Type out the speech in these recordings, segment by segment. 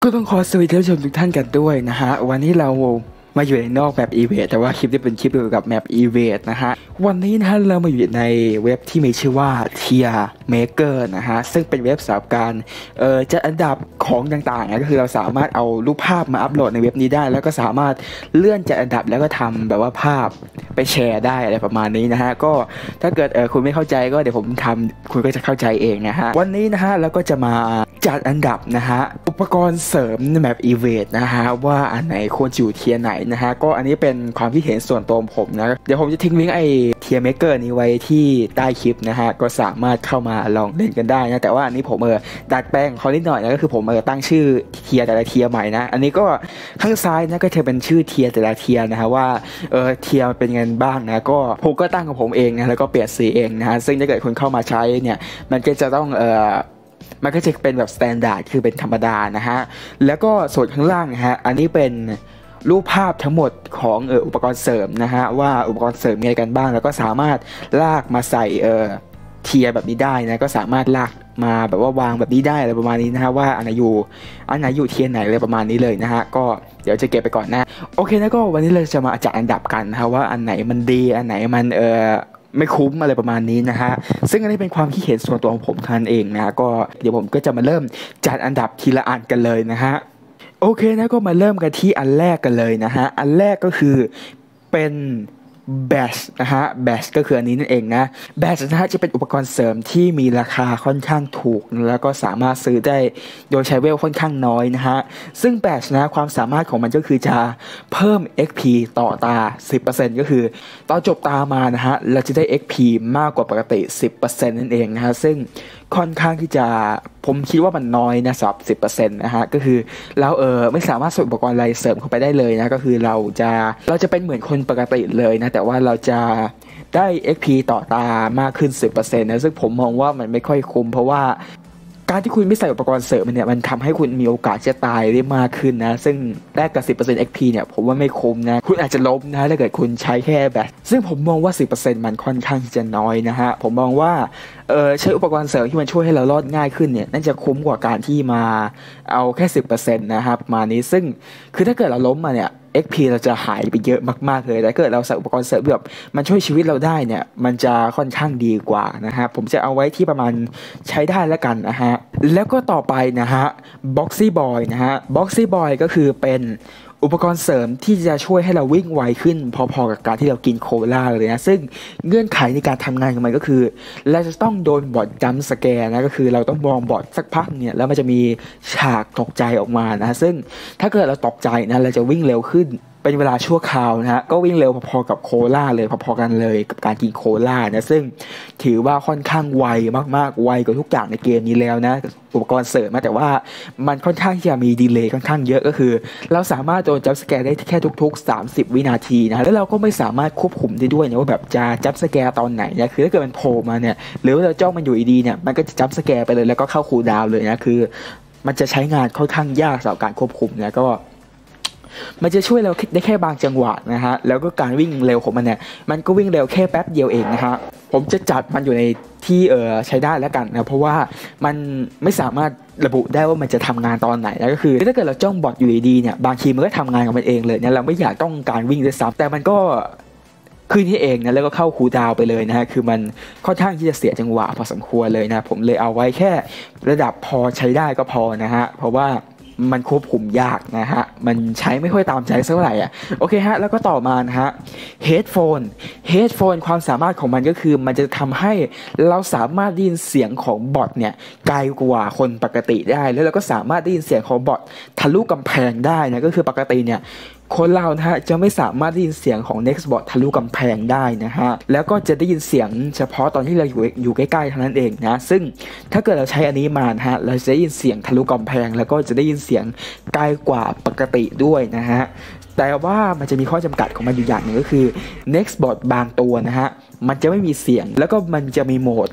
ก็ต้องขอสวัสดีท่านผู้ชมทุกท่านกันด้วยนะฮะวันนี้เรามาอยู่ในนอกแมปอีเวนต์แต่ว่าคลิปนี้เป็นคลิปเกี่ยวกับแมปอีเวนต์นะฮะวันนี้นะฮะเรามาอยู่ในเว็บที่มีชื่อว่า Tier Maker นะฮะซึ่งเป็นเว็บสำหรับการจัดอันดับของต่างๆนะก็คือเราสามารถเอารูปภาพมาอัปโหลดในเว็บนี้ได้แล้วก็สามารถเลื่อนจัดอันดับแล้วก็ทำแบบว่าภาพไปแชร์ได้อะไรประมาณนี้นะฮะก็ถ้าเกิดคุณไม่เข้าใจก็เดี๋ยวผมทำคุณก็จะเข้าใจเองนะฮะวันนี้นะฮะเราก็จะมาจัดอันดับนะฮะอุปกรณ์เสริมในแมปอีเวนต์นะฮะว่าอันไหนควรอยู่เทียร์ไหนนะฮะก็อันนี้เป็นความคิดเห็นส่วนตัวของผมนะเดี๋ยวผมจะทิ้งลิงก์ไอเทียร์เมเกอร์นี้ไว้ที่ใต้คลิปนะฮะก็สามารถเข้ามาลองเล่นกันได้นะแต่ว่าอันนี้ผมดัดแปลงเขานิดหน่อยนะก็คือผมตั้งชื่อเทียร์แต่ละเทียร์ใหม่นะอันนี้ก็ข้างซ้ายนะก็จะเป็นชื่อเทียร์แต่ละเทียร์นะฮะว่าเทียร์เป็นไงบ้างนะก็ผมก็ตั้งของผมเองนะแล้วก็เปลี่ยนสีเองนะฮะซึ่งถ้าเกิดคุณเข้ามาใช้เนี่ยมันก็จะต้องมันก็จะเป็นแบบสแตนดาร์ดคือเป็นธรรมดานะฮะแล้วก็ส่วนข้างล่างนะฮะอันนี้เป็นรูปภาพทั้งหมดของอุปกรณ์เสริมนะฮะว่าอุปกรณ์เสริมมีอะไรกันบ้างแล้วก็สามารถลากมาใส่เทียร์แบบนี้ได้นะก็สามารถลากมาแบบว่าวางแบบนี้ได้อะไรประมาณนี้นะฮะว่าอันไหนอยู่เทียร์ไหนอะไรประมาณนี้เลยนะฮะก็เดี๋ยวจะเก็บไปก่อนนะโอเคนะก็วันนี้เราจะมาจัดอันดับกันนะฮะว่าอันไหนมันดีอันไหนมันไม่คุ้มอะไรประมาณนี้นะฮะซึ่งอันนี้เป็นความคิดเห็นส่วนตัวของผมท่านเองนะก็เดี๋ยวผมก็จะมาเริ่มจัดอันดับทีละอันกันเลยนะฮะโอเคนะก็มาเริ่มกันที่อันแรกกันเลยนะฮะอันแรกก็คือเป็นแบชนะฮะแบชก็คืออันนี้นั่นเองนะแบชนะฮะจะเป็นอุปกรณ์เสริมที่มีราคาค่อนข้างถูกแล้วก็สามารถซื้อได้โดยใช้เวลค่อนข้างน้อยนะฮะซึ่งแบชนะความสามารถของมันก็คือจะเพิ่ม XP ต่อตา 10% ก็คือตอนจบตามานะฮะเราจะได้ XP มากกว่าปกติ 10% นั่นเองนะฮะซึ่งค่อนข้างที่จะผมคิดว่ามันน้อยนะสำหรับ 10% นะฮะก็คือเราไม่สามารถใส่อุปกรณ์อะไรเสริมเข้าไปได้เลยนะก็คือเราจะเป็นเหมือนคนปกติเลยนะแต่ว่าเราจะได้ XP ต่อตามากขึ้น 10% นะซึ่งผมมองว่ามันไม่ค่อยคุ้มเพราะว่าการที่คุณไม่ใส่อุปกรณ์เสริมเนี่ยมันทำให้คุณมีโอกาสจะตายได้มากขึ้นนะซึ่งแลกกับ 10% XP เนี่ยผมว่าไม่คุ้มนะคุณอาจจะล้มนะถ้าเกิดคุณใช้แค่แบบซึ่งผมมองว่า 10% มันค่อนข้างจะน้อยนะฮะผมมองว่าใช้อุปกรณ์เสริมที่มันช่วยให้เรารอดง่ายขึ้นเนี่ยน่าจะคุ้มกว่าการที่มาเอาแค่ 10% นะครับมานี้ซึ่งคือถ้าเกิดเราล้มมาเนี่ย XP เราจะหายไปเยอะมากๆเลยแต่เกิดเราใส่อุปกรณ์เสริมแบบมันช่วยชีวิตเราได้เนี่ยมันจะค่อนข้างดีกว่านะฮะผมจะเอาไว้ที่ประมาณใช้ได้แล้วกันนะฮะแล้วก็ต่อไปนะฮะ Boxy Boy นะฮะ Boxy Boy ก็คือเป็นอุปกรณ์เสริมที่จะช่วยให้เราวิ่งไวขึ้นพอๆกับการที่เรากินโคลาเลยนะซึ่งเงื่อนไขในการทำงานของมันก็คือเราจะต้องโดนบอทจัมป์สแกร์นะก็คือเราต้องมองบอทสักพักเนี่ยแล้วมันจะมีฉากตกใจออกมานะซึ่งถ้าเกิดเราตกใจนะเราจะวิ่งเร็วขึ้นเป็นเวลาชั่วคราวนะฮะก็วิ่งเร็วพอๆกับโคลาเลยพอๆกันเลยกับการกินโคลานะซึ่งถือว่าค่อนข้างไวมากๆไวกว่าทุกอย่างในเกมนี้แล้วนะอุปกรณ์เสริมแต่ว่ามันค่อนข้างที่จะมีดีเลย์ค่อนข้างเยอะก็คือเราสามารถโดนจัมป์สแกร์ได้แค่ทุกๆ30วินาทีนะแล้วเราก็ไม่สามารถควบคุมได้ด้วยนะว่าแบบจะจัมป์สแกร์ตอนไหนเนี่ยคือถ้าเกิดมันโผล่มาเนี่ยหรือว่าเราจ้องมันอยู่ดีเนี่ยมันก็จะจัมป์สแกร์ไปเลยแล้วก็เข้าคูลดาวน์เลยนะคือมันจะใช้งานค่อนข้างยากสำหรับการควบคุมนะก็มันจะช่วยเราได้แค่บางจังหวะนะฮะแล้วก็การวิ่งเร็วของมันเนี่ยมันก็วิ่งเร็วแค่แป๊บเดียวเองนะฮะผมจะจัดมันอยู่ในที่ใช้ได้แล้วกันนะเพราะว่ามันไม่สามารถระบุได้ว่ามันจะทำงานตอนไหนนะก็คือถ้าเกิดเราจ้องบอทอยู่ดีๆเนี่ยบางทีมันก็ทำงานของมันเองเลยเนี่ยเราไม่อยากต้องการวิ่งด้วยซ้ำแต่มันก็ขึ้นที่เองนะแล้วก็เข้าคูลดาวน์ไปเลยนะฮะคือมันค่อนข้างที่จะเสียจังหวะพอสมควรเลยนะผมเลยเอาไว้แค่ระดับพอใช้ได้ก็พอนะฮะเพราะว่ามันควบคุมยากนะฮะมันใช้ไม่ค่อยตามใจเท่าไหร่โอเคฮะแล้วก็ต่อมานะฮะเฮดโฟนความสามารถของมันก็คือมันจะทำให้เราสามารถได้ยินเสียงของบอทเนี่ยไกลกว่าคนปกติได้แล้วเราก็สามารถได้ยินเสียงของบอททะลุกำแพงได้นะก็คือปกติเนี่ยคนเรานะฮะจะไม่สามารถได้ยินเสียงของ Next Bot ทะลุกำแพงได้นะฮะแล้วก็จะได้ยินเสียงเฉพาะตอนที่เราอยู่ใกล้ๆเท่านั้นเองนะซึ่งถ้าเกิดเราใช้อันนี้มานะฮะเราจะได้ยินเสียงทะลุกำแพงแล้วก็จะได้ยินเสียงไกลกว่าปกติด้วยนะฮะแต่ว่ามันจะมีข้อจำกัดของมันอยู่อย่างหนึ่งก็คือ Next Bot บางตัวนะฮะมันจะไม่มีเสียงแล้วก็มันจะมีโหมด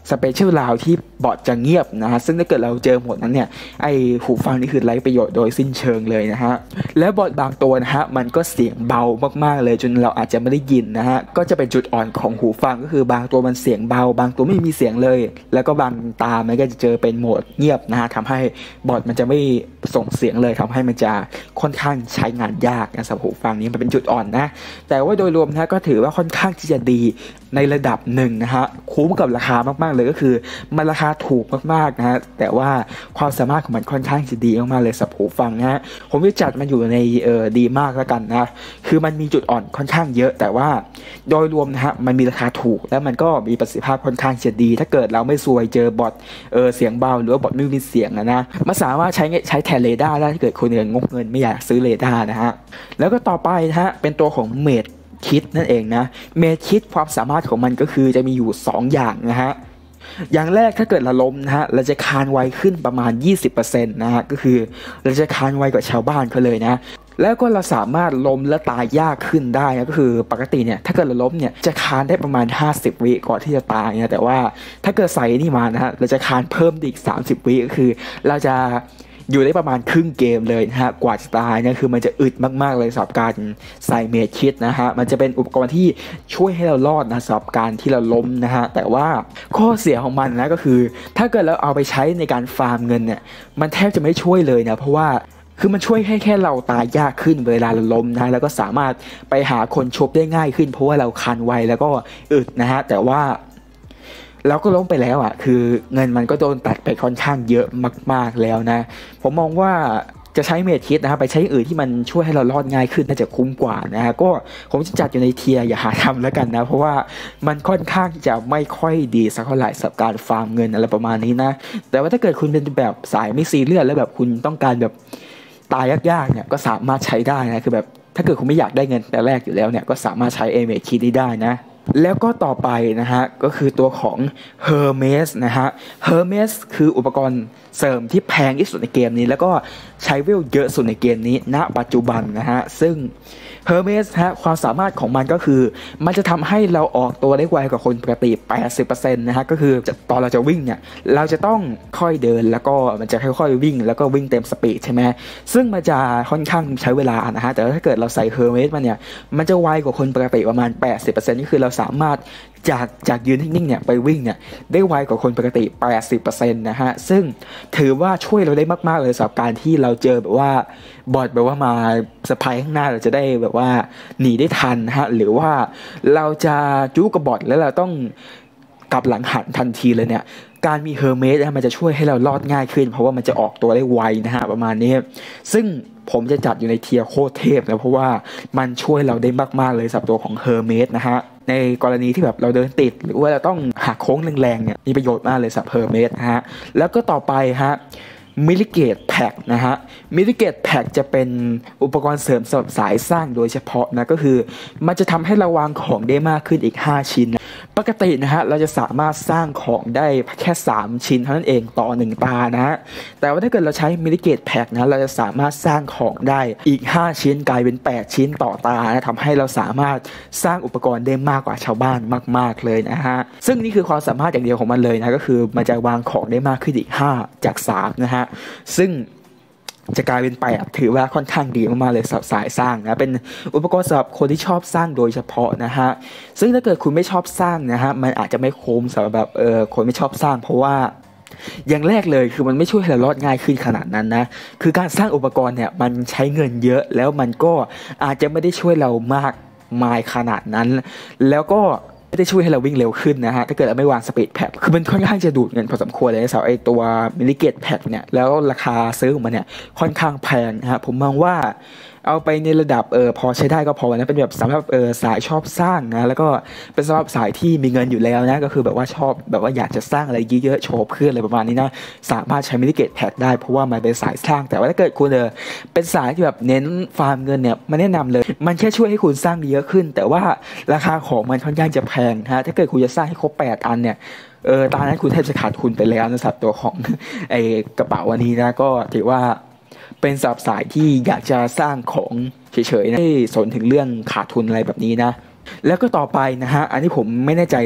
สเปเชียลราวที่บอทจะเงียบนะฮะซึ่งถ้าเกิดเราเจอหมดนั้นเนี่ยไอหูฟังนี่คือไร้ประโยชน์โดยสิ้นเชิงเลยนะฮะแล้วบอทบางตัวนะฮะมันก็เสียงเบามากๆเลยจนเราอาจจะไม่ได้ยินนะฮะก็จะเป็นจุดอ่อนของหูฟังก็คือบางตัวมันเสียงเบาบางตัวไม่มีเสียงเลยแล้วก็บางตามันก็จะเจอเป็นโหมดเงียบนะฮะทำให้บอทมันจะไม่ส่งเสียงเลยทำให้มันจะค่อนข้างใช้งานยากนะสำหรับหูฟังนี้มันเป็นจุดอ่อนนะแต่ว่าโดยรวมนะก็ถือว่าค่อนข้างที่จะดีในระดับหนึ่งนะฮะคุ้มกับราคามากๆเลยก็คือมันราคาถูกมากๆนะฮะแต่ว่าความสามารถของมันค่อนข้างจะดีมากๆเลยสำหรับหูฟังนะฮะผมจะจัดมันอยู่ในดีมากแล้วกันนะคือมันมีจุดอ่อนค่อนข้างเยอะแต่ว่าโดยรวมนะฮะมันมีราคาถูกแล้วมันก็มีประสิทธิภาพค่อนข้างจะดีถ้าเกิดเราไม่ซวยเจอบอทเสียงเบาหรือว่าบอทไม่มีเสียงนะมันสามารถใช้แทนเรดาร์ได้ถ้าเกิดคุณงกเงินไม่อยากซื้อเรดาร์นะฮะแล้วก็ต่อไปนะฮะเป็นตัวของเมดคิดนั่นเองนะเมดคิดความสามารถของมันก็คือจะมีอยู่2อย่างนะฮะอย่างแรกถ้าเกิดเราล้มนะฮะเราจะคานไวขึ้นประมาณ 20% นะฮะก็คือเราจะคานไวกว่าชาวบ้านเขาเลยนะแล้วก็เราสามารถล้มและตายยากขึ้นได้นะก็คือปกติเนี่ยถ้าเกิดเราล้มเนี่ยจะคานได้ประมาณ50วิก่อนที่จะตายนะแต่ว่าถ้าเกิดใส่นี่มานะฮะเราจะคานเพิ่มอีก30วิก็คือเราจะอยู่ได้ประมาณครึ่งเกมเลยนะฮะกว่าจะตายเนี่ยคือมันจะอึดมากๆเลยสำหรับการใส่เมดคิดนะฮะมันจะเป็นอุปกรณ์ที่ช่วยให้เรารอดนะสำหรับการที่เราล้มนะฮะแต่ว่าข้อเสียของมันนะก็คือถ้าเกิดเราเอาไปใช้ในการฟาร์มเงินเนี่ยมันแทบจะไม่ช่วยเลยนะเพราะว่าคือมันช่วยแค่เราตายยากขึ้นเวลาเราล้มนะแล้วก็สามารถไปหาคนชบได้ง่ายขึ้นเพราะว่าเราคันไวแล้วก็อึดนะฮะแต่ว่าเราก็ล้มไปแล้วอ่ะคือเงินมันก็โดนตัดไปค่อนข้างเยอะมากๆแล้วนะผมมองว่าจะใช้เมดคิดนะครับไปใช้อื่นที่มันช่วยให้เรารอดง่ายขึ้นน่าจะคุ้มกว่านะฮะก็ผมจะจัดอยู่ในเทียร์อย่าหาทำแล้วกันนะเพราะว่ามันค่อนข้างจะไม่ค่อยดีสักเท่าไหร่สำหรับการฟาร์มเงินอะไรประมาณนี้นะแต่ว่าถ้าเกิดคุณเป็นแบบสายไม่ซีเรียสแล้วแบบคุณต้องการแบบตายยากๆเนี่ยก็สามารถใช้ได้นะคือแบบถ้าเกิดคุณไม่อยากได้เงินแต่แรกอยู่แล้วเนี่ยก็สามารถใช้เมดคิดได้นะแล้วก็ต่อไปนะฮะก็คือตัวของ Hermes นะฮะ Hermes คืออุปกรณ์เสริมที่แพงที่สุดในเกมนี้แล้วก็ใช้เวลเยอะสุดในเกมนี้ณปัจจุบันนะฮะซึ่ง Hermes ฮะความสามารถของมันก็คือมันจะทำให้เราออกตัวได้ไวกว่าคนปกติ 80% นะฮะก็คือตอนเราจะวิ่งเนี่ยเราจะต้องค่อยเดินแล้วก็มันจะค่อยๆวิ่งแล้วก็วิ่งเต็มสปีดใช่ไหมซึ่งมันจะค่อนข้างใช้เวลานะฮะแต่ถ้าเกิดเราใส่ Hermes มาเนี่ยมันจะไวกว่าคนปกติประมาณ 80% ก็คือเราสามารถจากยืนนิ่งๆเนี่ยไปวิ่งเนี่ยได้ไวกว่าคนปกติ 80% นะฮะซึ่งถือว่าช่วยเราได้มากๆเลยสำหรับการที่เราเจอแบบว่าบอทแบบว่ามาสะพายข้างหน้าเราจะได้แบบว่าหนีได้ทันนะฮะหรือว่าเราจะจู้กับบอทแล้วเราต้องกลับหลังหันทันทีเลยเนี่ยการมีเฮอร์เมสมันจะช่วยให้เรารอดง่ายขึ้นเพราะว่ามันจะออกตัวได้ไวนะฮะประมาณนี้ซึ่งผมจะจัดอยู่ในเทียร์โคตรเทพนะเพราะว่ามันช่วยเราได้มากๆเลยสำหรับตัวของเฮอร์เมสนะฮะในกรณีที่แบบเราเดินติดหรือว่าเราต้องหักโค้งแรงๆเนี่ยมีประโยชน์มากเลยสำหรับเฮอร์เมสนะฮะแล้วก็ต่อไปฮะมิลิเกตแพ็กนะฮะมิลิเกตแพ็กจะเป็นอุปกรณ์เสริมสำหรับสายสร้างโดยเฉพาะนะก็คือมันจะทำให้เราวางของได้มากขึ้นอีก5ชิ้นปกตินะฮะเราจะสามารถสร้างของได้แค่3ชิ้นเท่านั้นเองต่อ1ตานะฮะแต่ว่าถ้าเกิดเราใช้มิลิเกตแพ็กนะเราจะสามารถสร้างของได้อีก5ชิ้นกลายเป็น8ชิ้นต่อตานะทำให้เราสามารถสร้างอุปกรณ์ได้มากกว่าชาวบ้านมากๆเลยนะฮะซึ่งนี่คือความสามารถอย่างเดียวของมันเลยนะก็คือมันจะวางของได้มากขึ้นอีก5จาก3นะฮะซึ่งจะกลายเป็น8ถือว่าค่อนข้างดีมากๆเลยสำหรับสายสร้างนะเป็นอุปกรณ์สำหรับคนที่ชอบสร้างโดยเฉพาะนะฮะซึ่งถ้าเกิดคุณไม่ชอบสร้างนะฮะมันอาจจะไม่คุ้มสำหรับแบบคนไม่ชอบสร้างเพราะว่าอย่างแรกเลยคือมันไม่ช่วยให้เรารอดง่ายขึ้นขนาดนั้นนะคือการสร้างอุปกรณ์เนี่ยมันใช้เงินเยอะแล้วมันก็อาจจะไม่ได้ช่วยเรามากมายขนาดนั้นแล้วก็ไม่ได้ช่วยให้เราวิ่งเร็วขึ้นนะฮะถ้าเกิดเราไม่วางสปีดแพดคือมันค่อนข้างจะดูดเงินพอสมควรเลยสำหรับไอตัวมิลิเกตแพดเนี่ยแล้วราคาซื้อของมันเนี่ยค่อนข้างแพงนะฮะผมมองว่าเอาไปในระดับพอใช้ได้ก็พอนะเป็นแบบสำหรับสายชอบสร้างนะแล้วก็เป็นสำหรับสายที่มีเงินอยู่แล้วนะก็คือแบบว่าชอบแบบว่าอยากจะสร้างอะไรเยอะๆโชว์เพื่อนอะไรประมาณนี้นะสามารถใช้มิลิเกตแพดได้เพราะว่ามันเป็นสายสร้างแต่ว่าถ้าเกิดคุณเป็นสายที่แบบเน้นฟาร์มเงินเนี่ยมันแนะนำเลยมันแค่ช่วยให้คุณสร้างเยอะขึ้นแต่ว่าราคาของมันค่อนข้างจะแพงนะถ้าเกิดคุณจะสร้างให้ครบ8อันเนี่ยตอนนั้นคุณแทบจะขาดทุนไปแล้วนะสำหรับตัวของไอ้กระเป๋าวันนี้นะก็ถือว่าเป็นสำหรับสายที่อยากจะสร้างของเฉยๆนะไม่สนถึงเรื่องขาดทุนอะไรแบบนี้นะแล้วก็ต่อไปนะฮะอันนี้ผมไม่แน่ใจ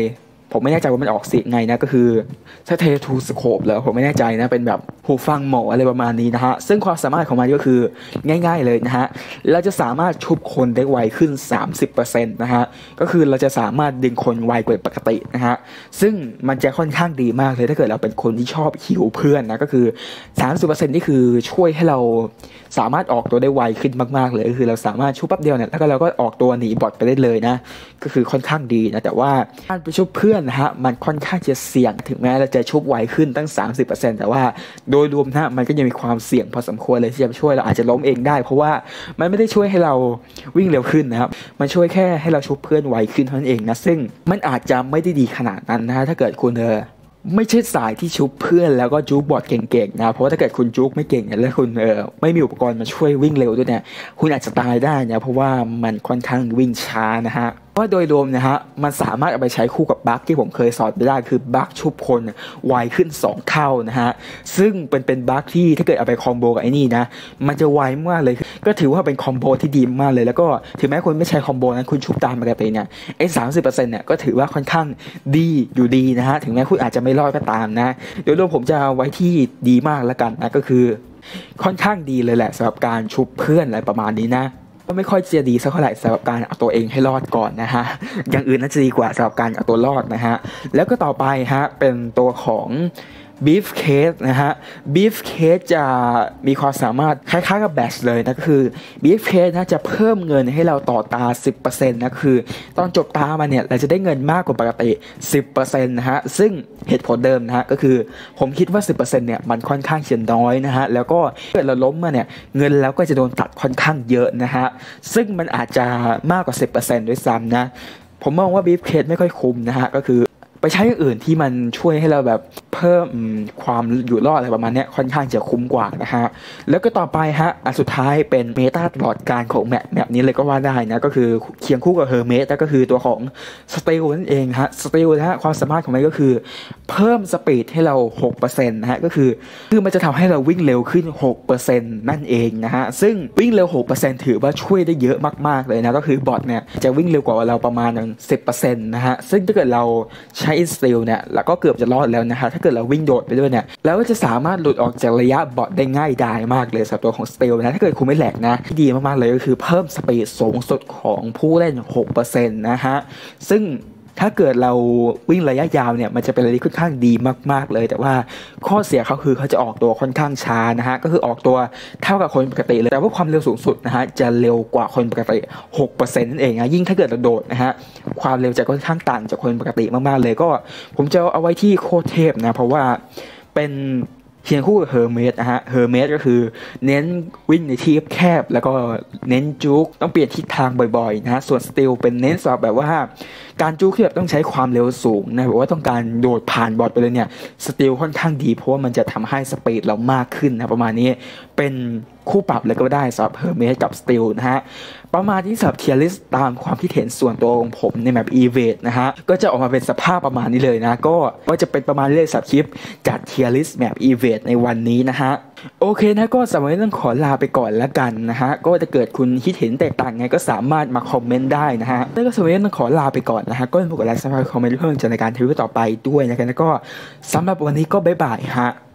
ผมไม่แน่ใจว่ามันออกเสียงไงนะก็คือถ้าเททูสโคปเหรอผมไม่แน่ใจนะเป็นแบบหูฟังหมออะไรประมาณนี้นะฮะซึ่งความสามารถของมันก็คือง่ายๆเลยนะฮะเราจะสามารถชุบคนได้ไวขึ้น 30% นะฮะก็คือเราจะสามารถดึงคนไวกว่าปกตินะฮะซึ่งมันจะค่อนข้างดีมากเลยถ้าเกิดเราเป็นคนที่ชอบหิวเพื่อนนะก็คือ 30% นี่คือช่วยให้เราสามารถออกตัวได้ไวขึ้นมากๆเลยก็คือเราสามารถชุบแป๊บเดียวเนี่ยแล้วก็เราก็ออกตัวหนีบอทไปได้เลยนะก็คือค่อนข้างดีนะแต่ว่าการไปชุบเพื่อนนะฮะมันค่อนข้างจะเสี่ยงถึงแม้เราจะชุบไวขึ้นตั้ง 30% แต่ว่าโดยรวมนะมันก็ยังมีความเสี่ยงพอสมควรเลยที่จะช่วยเราอาจจะล้มเองได้เพราะว่ามันไม่ได้ช่วยให้เราวิ่งเร็วขึ้นนะครับมันช่วยแค่ให้เราชุบเพื่อนไวขึ้นเท่านั้นเองนะซึ่งมันอาจจะไม่ได้ดีขนาดนั้นนะฮะถ้าเกิดคุณไม่ใช่สายที่ชุบเพื่อนแล้วก็จุกบอทเก่งๆนะเพราะว่าถ้าเกิดคุณจุกไม่เก่งเนี่ยแล้วคุณไม่มีอุปกรณ์มาช่วยวิ่งเร็วด้วยเนี่ยคุณอาจจะตายได้นะเพราะว่ามันค่อนข้างวิ่งช้านะฮะเพราะโดยรวมนะฮะมันสามารถเอาไปใช้คู่กับบั๊กที่ผมเคยสอนไปได้คือบั๊กชุบคนไวขึ้น2เท่านะฮะซึ่งเป็นบั๊กที่ถ้าเกิดเอาไปคอมโบกับไอ้นี่นะมันจะไวมากเลยก็ถือว่าเป็นคอมโบที่ดีมากเลยแล้วก็ถึงแม้คุณไม่ใช้คอมโบนั้นคุณชุบตามปกติเนี่ยไอ้30%เนี่ยก็ถือว่าค่อนข้างดีอยู่ดีนะฮะถึงแม้คุณอาจจะไม่รอดก็ตามนะโดยรวมผมจะเอาไว้ที่ดีมากแล้วกันนะก็คือค่อนข้างดีเลยแหละสำหรับการชุบเพื่อนอะไรประมาณนี้นะก็ไม่ค่อยจะดีสักเท่าไหร่สำหรับการเอาตัวเองให้รอดก่อนนะฮะอย่างอื่นน่าจะดีกว่าสำหรับการเอาตัวรอดนะฮะแล้วก็ต่อไปฮะเป็นตัวของBeef Case นะฮะ Beef Case จะมีความสามารถคล้ายๆกับ Bash เลยนะก็คือ Beef Case นะจะเพิ่มเงินให้เราต่อตา 10% นะคือตอนจบตามาเนี่ยเราจะได้เงินมากกว่าปกติ 10% นะฮะซึ่งเหตุผลเดิมนะฮะก็คือผมคิดว่า 10% เนี่ยมันค่อนข้างจะน้อยนะฮะแล้วก็เกิดเราล้มมาเนี่ยเงินแล้วก็จะโดนตัดค่อนข้างเยอะนะฮะซึ่งมันอาจจะมากกว่า 10% ด้วยซ้ำนะผมมองว่า Beef Case ไม่ค่อยคุ้มนะฮะก็คือไปใช้อย่างอื่นที่มันช่วยให้เราแบบเพิ่มความอยู่รอดอะไรประมาณนี้ค่อนข้างจะคุ้มกว่านะฮะแล้วก็ต่อไปฮะอันสุดท้ายเป็นเมตาตลอดการของแมปนี้เลยก็ว่าได้นะก็คือเคียงคู่กับเฮอร์เมสก็คือตัวของสเตลนั่นเองฮะสเตลนะฮะความสามารถของมันก็คือเพิ่มสปีดให้เรา 6% นะฮะก็คือมันจะทำให้เราวิ่งเร็วขึ้น 6% นั่นเองนะฮะซึ่งวิ่งเร็ว 6% ถือว่าช่วยได้เยอะมากๆเลยนะก็คือบอทเนี่ยจะวิ่งเร็วกว่าเราประมาณ 10% นะฮะซึ่งถ้าเกิดเราใช้อินสติลเนี่ยเราก็เกือบจะรอดแล้วนะฮะถ้าเกิดเราวิ่งโดดไปด้วยเนี่ยแล้วก็จะสามารถหลุดออกจากระยะบอทได้ง่ายดายมากเลยสำหรับตัวของสติลนะถ้าเกิดคุณไม่แหลกนะที่ดีมากๆเลยก็คือเพิ่มสปีดสูงสุดของผู้เล่น 6% นะฮะซึ่งถ้าเกิดเราวิ่งระยะยาวเนี่ยมันจะเป็นอะไรที่ค่อนข้างดีมากๆเลยแต่ว่าข้อเสียเขาคือเขาจะออกตัวค่อนข้างช้านะฮะก็คือออกตัวเท่ากับคนปกติเลยแต่ว่าความเร็วสูงสุดนะฮะจะเร็วกว่าคนปกติ 6% นั่นเองนะยิ่งถ้าเกิดเราโดดนะฮะความเร็วจะค่อนข้างต่างจากคนปกติมากๆเลยก็ผมจะเอาไว้ที่โคตรเทพนะเพราะว่าเป็นเคียงคู่กับเฮอร์เมสนะฮะเฮอร์เมสก็คือเน้นวิ่งในที่แคบแล้วก็เน้นจุกต้องเปลี่ยนทิศทางบ่อยๆนะฮะส่วนสติลเป็นเน้นสำหรับแบบว่าการจุกที่แบบต้องใช้ความเร็วสูงนะแบบว่าต้องการโดดผ่านบอทไปเลยเนี่ยสติลค่อนข้างดีเพราะว่ามันจะทำให้สปีดเรามากขึ้นนะประมาณนี้เป็นคู่ปรับเลยก็ได้สำหรับเฮอร์เมสกับสติลนะฮะประมาณที่สำหรับเทียร์ลิสต์ตามความคิดเห็นส่วนตัวของผมในแมปอีเวทนะฮะก็จะออกมาเป็นสภาพประมาณนี้เลยนะก็จะเป็นประมาณเลยสำหรับคลิปจัดเทียร์ลิสต์แมปอีเวทในวันนี้นะฮะโอเคนะก็สำหรับวันนี้ต้องขอลาไปก่อนละกันนะฮะก็จะเกิดคุณคิดเห็นแตกต่างไงก็สามารถมาคอมเมนต์ได้นะฮะแล้วก็สำหรับวันนี้ต้องขอลาไปก่อนนะฮะก็อย่าลืมกดไลค์ซับสไครบ์คอมเมนต์เพื่อเป็นกำลังใจในการทำวิดีโอต่อไปด้วยนะครับแล้วก็สำหรับวันนี้ก็บ๊ายบายฮะ